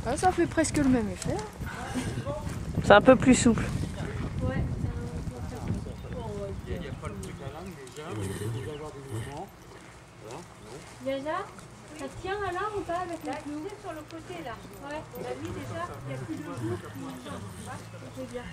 Ah, ça fait presque le même effet. C'est un peu plus souple. Déjà, ça tient là ou pas avec la clou sur le côté là. Ouais, la nuit déjà, il n'y a plus de jour qui change. C'est bien.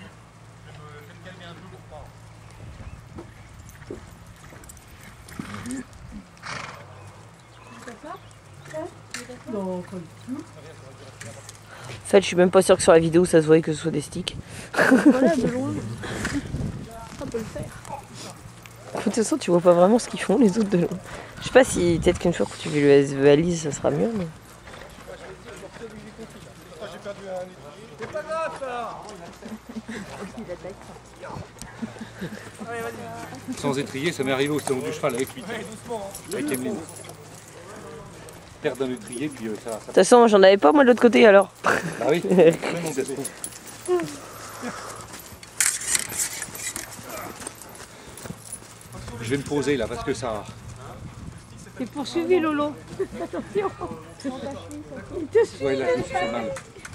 Non, pas du tout. En fait, je suis même pas sûre que sur la vidéo ça se voyait que ce soit des sticks. Voilà, de loin. Ça peut le faire. De toute façon, tu vois pas vraiment ce qu'ils font les autres de loin. Je sais pas si peut-être qu'une fois que tu visualises, ça sera mieux. Mais... C'est pas grave ça. Sans étrier, ça m'est arrivé au salon du cheval avec lui. Avec Emeline. Perdre un étrier, puis ça... De toute façon, j'en avais pas moi de l'autre côté alors. Bah oui, vraiment, ça se trouve. Je vais me poser là parce que ça... T'es poursuivi Lolo. Attention. Il te suit. Ouais, là je me suis fait mal.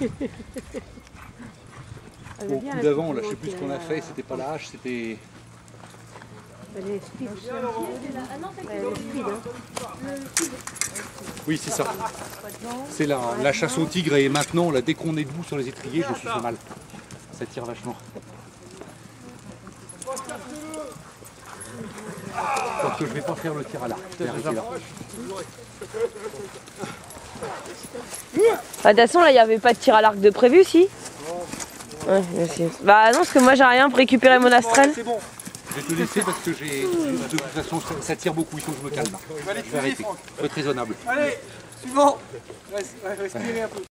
Au coup d'avant, là je sais plus ce qu'on a fait, c'était pas la hache, c'était... Oui, c'est ça. C'est la chasse au tigre et maintenant, là, dès qu'on est debout sur les étriers, je me suis fait mal. Ça tire vachement. Parce que je vais pas faire le tir à l'arc. Je vais arrêter là. Bah, de toute façon, là, il n'y avait pas de tir à l'arc de prévu, si? Ouais, aussi. Bah non, parce que moi j'ai rien pour récupérer mon astrel. C'est bon. Je vais te laisser parce que j'ai... De toute façon, ça tire beaucoup, il faut que je me calme. Je vais arrêter. Faut être raisonnable. Allez, suivant. Respirez un peu.